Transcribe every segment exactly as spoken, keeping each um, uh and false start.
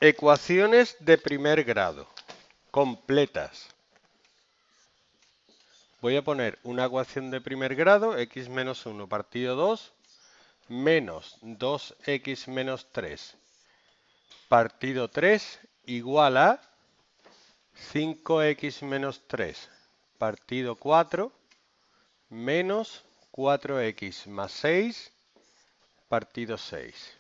Ecuaciones de primer grado, completas. Voy a poner una ecuación de primer grado, x menos uno partido dos, menos dos x menos tres partido tres, igual a cinco x menos tres partido cuatro, menos cuatro x más seis partido seis.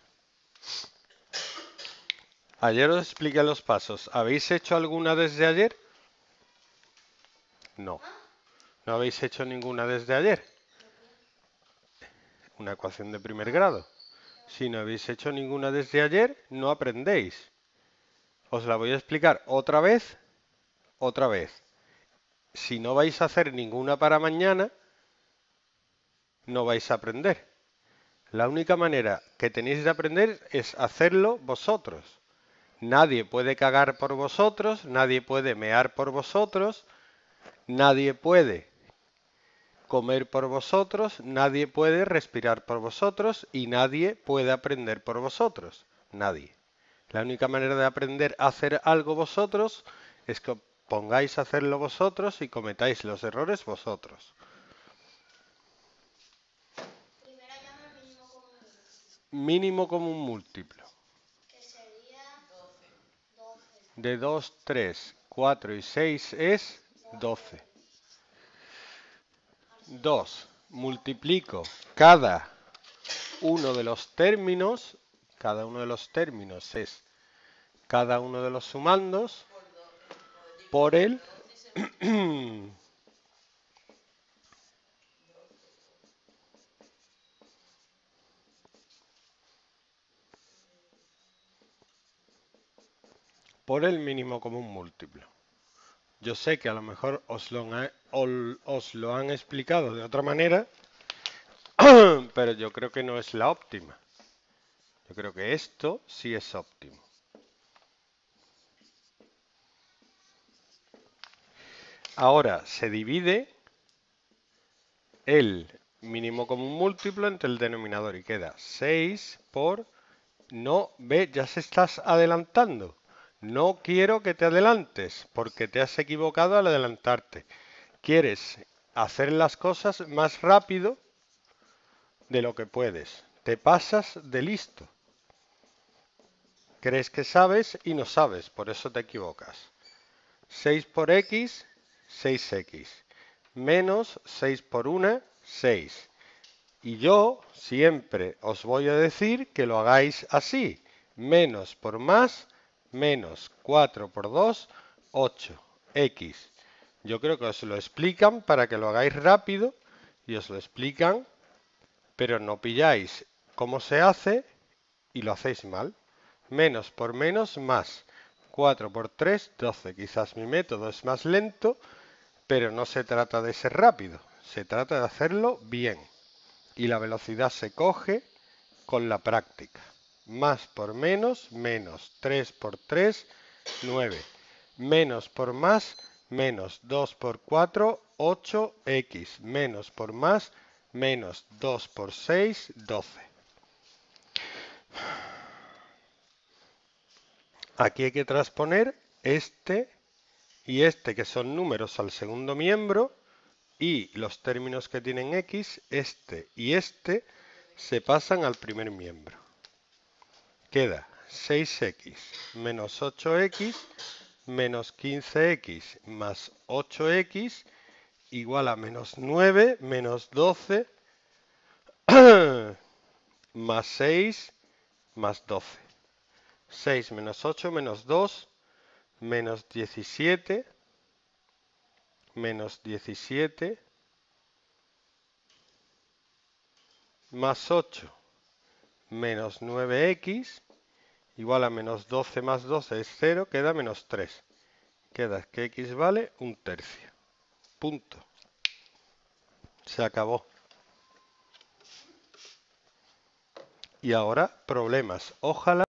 Ayer os expliqué los pasos. ¿Habéis hecho alguna desde ayer? No. ¿No habéis hecho ninguna desde ayer? Una ecuación de primer grado. Si no habéis hecho ninguna desde ayer, no aprendéis. Os la voy a explicar otra vez, otra vez. Si no vais a hacer ninguna para mañana, no vais a aprender. La única manera que tenéis de aprender es hacerlo vosotros. Nadie puede cagar por vosotros, nadie puede mear por vosotros, nadie puede comer por vosotros, nadie puede respirar por vosotros y nadie puede aprender por vosotros. Nadie. La única manera de aprender a hacer algo vosotros es que pongáis a hacerlo vosotros y cometáis los errores vosotros. Primero llama el mínimo común. Mínimo común múltiplo. Que sería doce. De dos, tres, cuatro y seis es doce. dos. Multiplico cada uno de los términos, cada uno de los términos es cada uno de los sumandos por el por el mínimo común múltiplo. Yo sé que a lo mejor os lo han, os lo han explicado de otra manera, pero yo creo que no es la óptima. Yo creo que esto sí es óptimo. Ahora se divide el mínimo común múltiplo entre el denominador y queda seis por... No, ve, ya se estás adelantando. No quiero que te adelantes porque te has equivocado al adelantarte. Quieres hacer las cosas más rápido de lo que puedes. Te pasas de listo. Crees que sabes y no sabes, por eso te equivocas. seis por x, seis x. Menos seis por uno, seis. Y yo siempre os voy a decir que lo hagáis así. Menos por más, menos cuatro por dos, ocho. X. Yo creo que os lo explican para que lo hagáis rápido y os lo explican, pero no pilláis cómo se hace y lo hacéis mal. Menos por menos, más. cuatro por tres, doce. Quizás mi método es más lento, pero no se trata de ser rápido. Se trata de hacerlo bien. Y la velocidad se coge con la práctica. Más por menos, menos. tres por tres, nueve. Menos por más, menos. dos por cuatro, ocho x. Menos por más, menos. dos por seis, doce. Aquí hay que transponer este y este, que son números, al segundo miembro, y los términos que tienen x, este y este, se pasan al primer miembro. Queda seis x menos ocho x menos quince x más ocho x igual a menos nueve menos doce más seis más doce. seis menos ocho menos dos menos diecisiete menos diecisiete más ocho menos nueve x igual a menos doce más doce es cero, queda menos tres. Queda que x vale un tercio. Punto. Se acabó. Y ahora, problemas. Ojalá